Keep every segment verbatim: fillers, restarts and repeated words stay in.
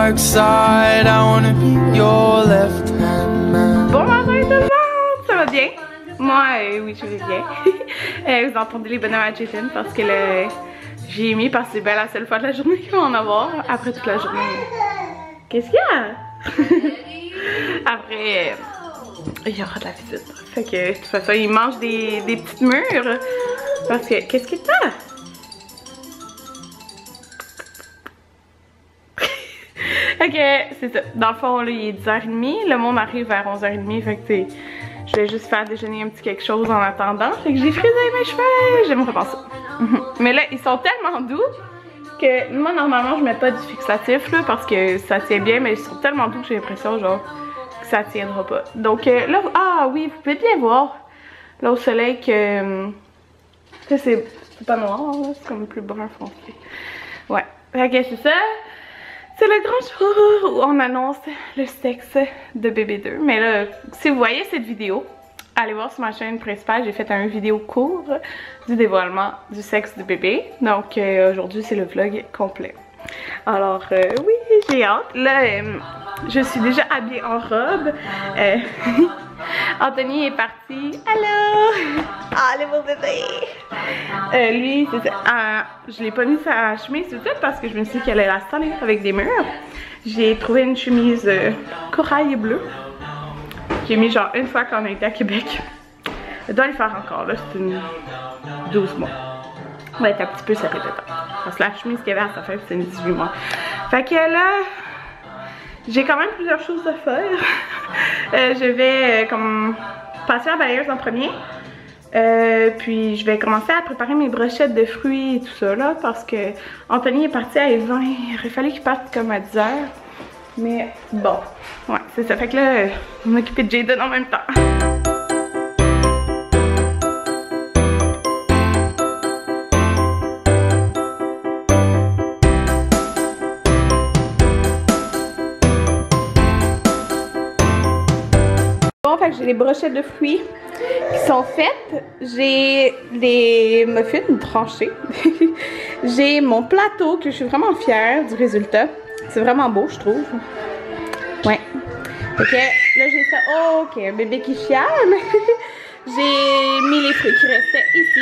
dark side. I wanna be your left hand man. Bon matin tout le monde, ça va bien? Moi, euh, oui, je vais bien. euh, vous entendez les bonhommes à Jason parce que le... j'ai mis parce que c'est bien la seule fois de la journée qu'il va en avoir. Après toute la journée. Qu'est-ce qu'il y a? Après, euh, il y aura de la visite. Fait que de toute façon, il mange des, des petites mûres. Parce que, qu'est-ce que t'as? Ok, c'est ça. Dans le fond, là, il est dix heures trente. Le monde arrive vers onze heures trente. Fait que je vais juste faire déjeuner un petit quelque chose en attendant. Fait que j'ai frisé mes cheveux. J'aimerais pas ça. Mais là, ils sont tellement doux que moi, normalement, je mets pas du fixatif là, parce que ça tient bien. Mais ils sont tellement doux que j'ai l'impression genre que ça tiendra pas. Donc euh, là, ah oui, vous pouvez bien voir là au soleil que, que c'est pas noir. C'est comme plus brun foncé. Ouais. Fait que c'est ça. C'est le grand jour où on annonce le sexe de bébé deux. Mais là, si vous voyez cette vidéo, allez voir sur ma chaîne principale, j'ai fait un vidéo court du dévoilement du sexe de bébé. Donc euh, aujourd'hui, c'est le vlog complet. Alors euh, oui, j'ai hâte. Là, euh, je suis déjà habillée en robe. Euh, Anthony est parti. Allô! Ah, le beau bébé! Euh, lui, c'est ça. Euh, je l'ai pas mis sa chemise tout de suite parce que je me suis dit qu'elle allait la staller avec des murs. J'ai trouvé une chemise euh, corail et bleue. J'ai mis genre une fois quand on a été à Québec. Je dois le faire encore, là. C'est une douze mois. On va être un petit peu serré de temps. Parce que la chemise qu'il y avait à sa fête, c'est une dix-huit mois. Fait que là, j'ai quand même plusieurs choses à faire. euh, je vais euh, comme passer à la balayeuse en premier. Euh, puis je vais commencer à préparer mes brochettes de fruits et tout ça là. Parce que Anthony est parti à vingt. Il aurait fallu qu'il parte comme à dix heures. Mais bon, ouais, c'est ça. Fait que là, euh, je vais m'occuper de Jaden en même temps. Fait que j'ai les brochettes de fruits qui sont faites. J'ai des muffins tranchés. J'ai mon plateau que je suis vraiment fière du résultat. C'est vraiment beau, je trouve. Ouais. Ok, là j'ai ça. Oh, ok, un bébé qui chiale. J'ai mis les fruits qui restaient ici.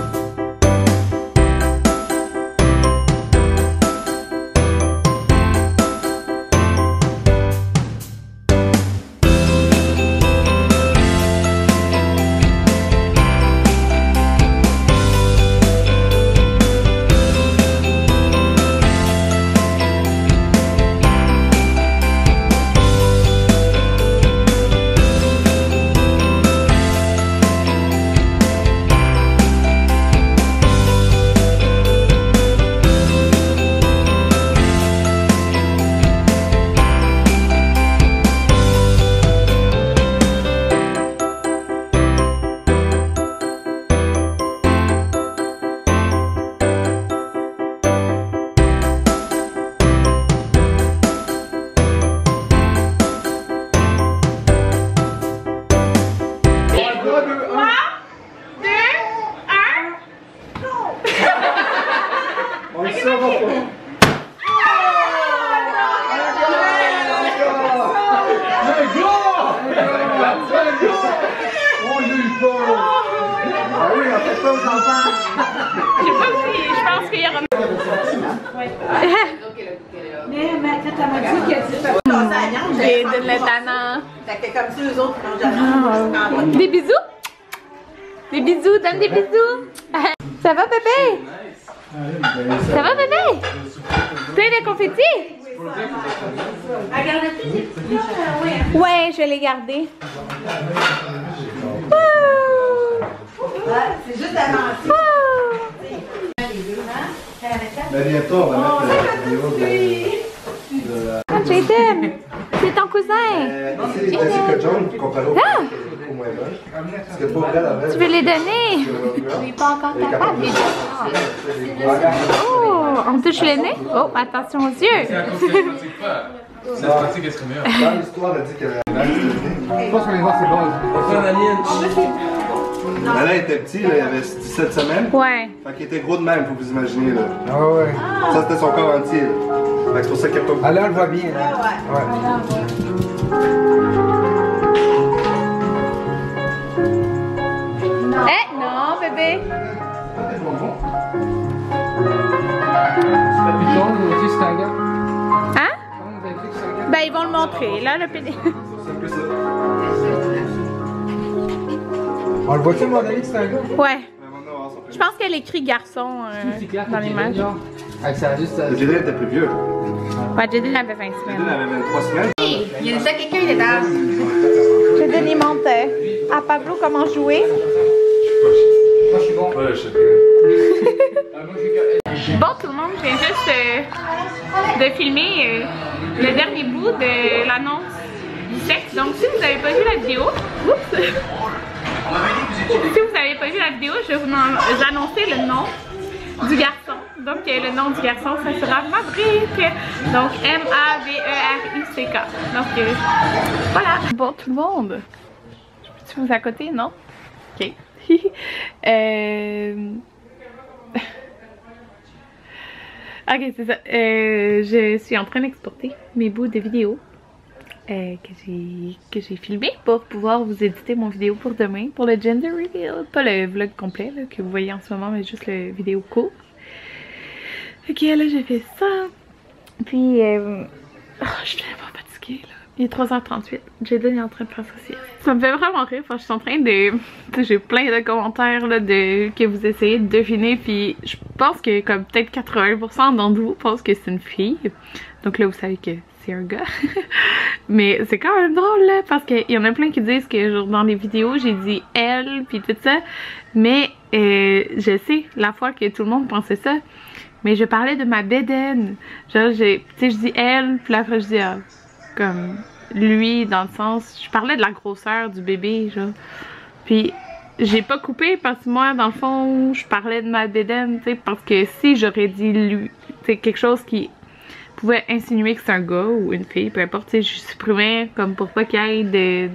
Je pense qu'il y aura... Mais quand elle m'a dit que tu fais passer à la viande, j'ai de l'étonnant. fait que comme ça, eux autres, ils mangent jamais. Des bisous? Des bisous, donne des bisous. Ça va bébé? Ça va bébé? T'as des confettis? Ouais, je vais les garder. C'est juste avancé. Mais bientôt, on va mettre la vidéo de la... Ah, Jaden, c'est ton cousin. C'est les que John comparé au moins moche. Tu veux les donner? Je suis pas encore capable de les donner. Oh, on touche le nez? Oh, attention aux yeux. C'est à cause que je pratique pas. Si je pratique, elle serait meilleure. Dans l'histoire, elle a dit qu'elle a... Je pense que les gens, c'est bon. On fait un alien. Alain était petit, là, il avait dix-sept semaines. Ouais. Fait qu'il était gros de même, faut vous imaginer. Là. Ah ouais. Ça, c'était son corps entier. Là. Fait que c'est pour ça qu'il n'y a pas. Ah là, on le voit bien. Là. Ouais. Ouais. Eh non, bébé. Puis toi, vous avez dit que c'est un gars? Hein? Comment vous avez dit que c'est un gars? Ben, ils vont le montrer, là, le pénis. C'est un peu ça. On le voit-tu, mon ami, que c'est un gars? Ouais. Mais maintenant, on va voir son Je pense qu'elle écrit garçon euh, dans l'image. Avec ça juste. Le Jaden était plus vieux. Ouais, Jaden avait vingt Jaden semaines. avait vingt-trois semaines. Il y a ça, quelqu'un, il est dans. Jaden, il monte euh, à Pablo comment jouer. Moi, je suis bon. Ouais, je sais. Bon, tout le monde, je viens juste euh, de filmer euh, le dernier bout de l'annonce du sexe. Donc, si vous n'avez pas vu la vidéo, oups, si vous n'avez pas vu la vidéo, je vais vous en- annoncer le nom du garçon. Donc, euh, le nom du garçon, ça sera Maverick. Donc, M A V E R I C K. Donc, euh, voilà. Bon, tout le monde. Je peux-tu vous à côté, non? Ok. euh... Ok, c'est ça. Euh, je suis en train d'exporter mes bouts de vidéos euh, que j'ai que j'ai filmé pour pouvoir vous éditer mon vidéo pour demain, pour le gender reveal. Pas le vlog complet là, que vous voyez en ce moment, mais juste le vidéo court. Ok, là j'ai fait ça. Puis, euh... oh, je suis tellement fatiguée là. Il est trois heures trente-huit. Jaden est en train de faire sa sieste. Ça me fait vraiment rire parce que je suis en train de... J'ai plein de commentaires là, de... que vous essayez de deviner. Puis je pense que comme peut-être quatre-vingts pour cent d'entre vous pensent que c'est une fille. Donc là, vous savez que c'est un gars. Mais c'est quand même drôle là parce qu'il y en a plein qui disent que genre, dans les vidéos, j'ai dit elle puis tout ça. Mais euh, je sais, la fois que tout le monde pensait ça. Mais je parlais de ma bédaine. Genre, j'ai... Tu sais, je dis elle, puis après je dis elle. Comme lui, dans le sens, je parlais de la grosseur du bébé, genre. Puis j'ai pas coupé parce que moi, dans le fond, je parlais de ma bédaine, tu sais, parce que si j'aurais dit lui, tu sais, quelque chose qui pouvait insinuer que c'est un gars ou une fille, peu importe, tu sais, je supprimais comme pour pas qu'il y ait de,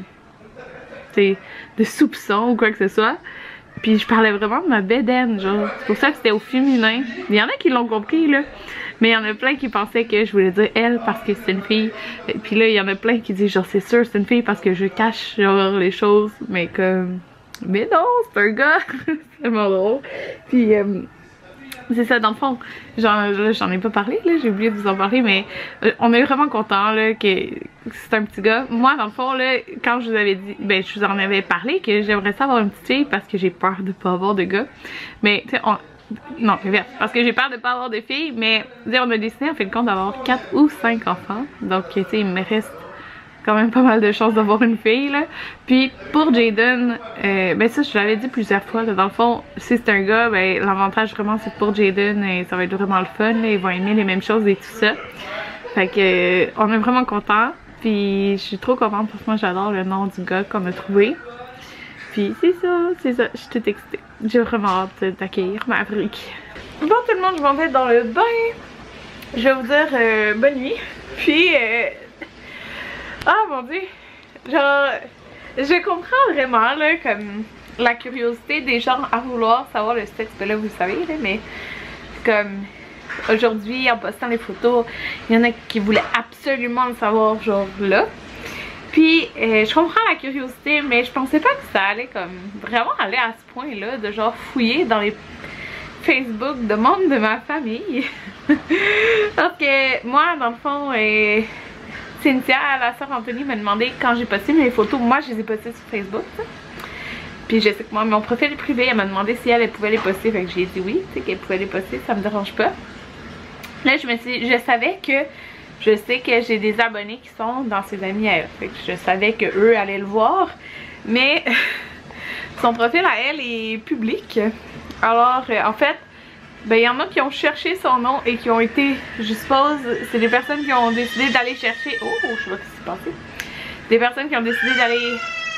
tu sais, de soupçons ou quoi que ce soit. Puis je parlais vraiment de ma bédaine, genre. C'est pour ça que c'était au féminin. Il y en a qui l'ont compris, là. Mais il y en a plein qui pensaient que je voulais dire elle parce que c'est une fille. Et puis là, il y en a plein qui disent genre c'est sûr c'est une fille parce que je cache genre les choses. Mais comme... Mais non, c'est un gars. C'est tellement drôle. Puis euh, c'est ça, dans le fond, j'en ai pas parlé, là, j'ai oublié de vous en parler, mais euh, on est vraiment content là, que, que c'est un petit gars. Moi, dans le fond, là, quand je vous avais dit, ben je vous en avais parlé que j'aimerais ça avoir une petite fille parce que j'ai peur de pas avoir de gars. Mais tu sais, on... Non, inverse. Parce que j'ai peur de pas avoir de filles, mais on a décidé en fin de compte d'avoir quatre ou cinq enfants. Donc, tu sais, il me reste quand même pas mal de chances d'avoir une fille, là. Puis, pour Jaden, euh, ben ça, je l'avais dit plusieurs fois, là. Dans le fond, si c'est un gars, ben l'avantage vraiment, c'est que pour Jaden, et ça va être vraiment le fun, là. Ils vont aimer les mêmes choses et tout ça. Fait que, euh, on est vraiment contents. Puis, je suis trop contente parce que moi, j'adore le nom du gars qu'on a trouvé. Puis c'est ça, c'est ça, je suis toute excitée. J'ai vraiment hâte d'accueillir Maverick. Bon tout le monde, je m'en vais dans le bain. Je vais vous dire euh, bonne nuit. Puis, euh... ah mon dieu, genre, je comprends vraiment là, comme la curiosité des gens à vouloir savoir le sexe. Ben là vous le savez là, mais comme aujourd'hui en postant les photos, il y en a qui voulaient absolument le savoir genre là. Puis euh, je comprends la curiosité, mais je pensais pas que ça allait comme vraiment aller à ce point là, de genre fouiller dans les Facebook de membres de ma famille. Parce que moi dans le fond, euh, Cynthia, la soeur Anthony m'a demandé quand j'ai posté mes photos, moi je les ai postées sur Facebook ça. Puis je sais que moi mon profil est privé, elle m'a demandé si elle, elle pouvait les poster, fait que j'ai dit oui, tu sais qu'elle pouvait les poster, ça me dérange pas. Là je me suis, je savais que je sais que j'ai des abonnés qui sont dans ses amis à elle. Fait que je savais que eux allaient le voir. Mais son profil à elle est public. Alors euh, en fait, ben il y en a qui ont cherché son nom et qui ont été, je suppose, c'est des personnes qui ont décidé d'aller chercher. Oh, je sais pas ce qui s'est passé. Des personnes qui ont décidé d'aller.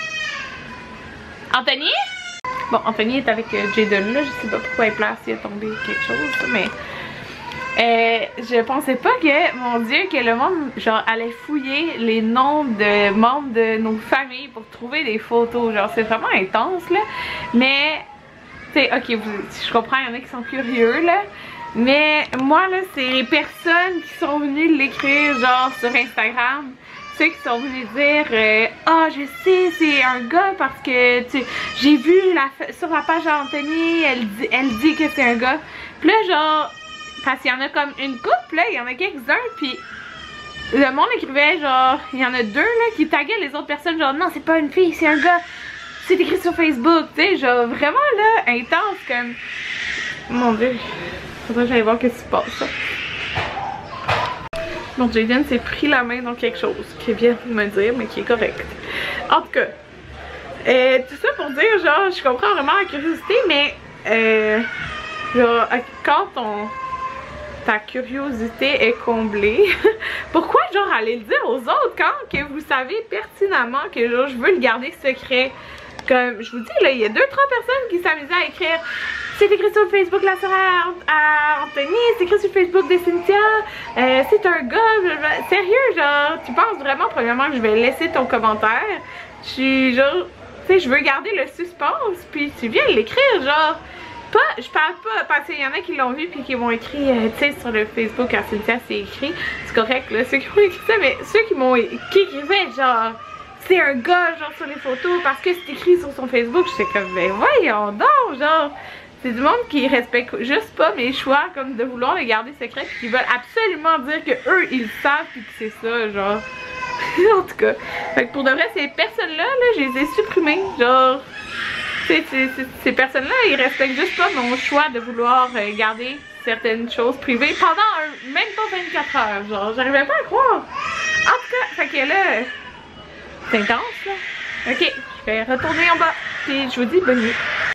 Anthony? Bon, Anthony est avec euh, Jaden là. Je sais pas pourquoi elle place, s'il a tombé quelque chose. Mais Euh, je pensais pas que, mon Dieu, que le monde, genre, allait fouiller les noms de membres de nos familles pour trouver des photos. Genre, c'est vraiment intense, là. Mais, tu sais, ok, vous, je comprends, il y en a qui sont curieux, là. Mais, moi, là, c'est les personnes qui sont venues l'écrire, genre, sur Instagram. Ceux qui sont venus dire euh, ah, je sais, c'est un gars parce que tu j'ai vu la, sur la page d'Anthony, elle dit, elle dit que c'est un gars. Puis là, genre, parce qu'il y en a comme une couple, là, il y en a quelques-uns, puis le monde écrivait, genre, il y en a deux, là, qui taguaient les autres personnes, genre, non, c'est pas une fille, c'est un gars, c'est écrit sur Facebook, tu sais, genre, vraiment, là, intense, comme, mon Dieu, faudrait que j'aille voir qu'est-ce qui se passe, ça. Donc Jaden s'est pris la main dans quelque chose qu'il vient de me dire, mais qui est correct. En tout cas, euh, tout ça pour dire, genre, je comprends vraiment la curiosité, mais euh, genre, quand on, ta curiosité est comblée, pourquoi genre aller le dire aux autres quand que vous savez pertinemment que genre je veux le garder secret? Comme je vous dis, là, il y a deux trois personnes qui s'amusaient à écrire. C'est écrit sur Facebook la sœur à, à Anthony, c'est écrit sur Facebook de Cynthia, euh, c'est un gars, je, je, sérieux, genre, tu penses vraiment premièrement que je vais laisser ton commentaire? Je suis genre, tu sais, je veux garder le suspense, puis tu viens l'écrire, genre, pas, je parle pas, parce qu'il y en a qui l'ont vu puis qui m'ont écrit, euh, tu sais, sur le Facebook à Cynthia, c'est écrit, c'est correct, là, ceux qui m'ont écrit ça, mais ceux qui m'ont, qui écrivaient, genre, c'est un gars, genre, sur les photos, parce que c'est écrit sur son Facebook, j'étais comme, ben voyons donc, genre... C'est du monde qui respecte juste pas mes choix, comme de vouloir les garder secrets, puis qui veulent absolument dire que eux ils savent, puis que c'est ça, genre. En tout cas. Fait que pour de vrai, ces personnes-là, là, je les ai supprimées. Genre, ces, ces, ces personnes-là, ils respectent juste pas mon choix de vouloir euh, garder certaines choses privées pendant un, même pas vingt-quatre heures. Genre, j'arrivais pas à croire. En tout cas, fait que là, c'est intense, là. Ok, je vais retourner en bas, puis je vous dis bonne nuit.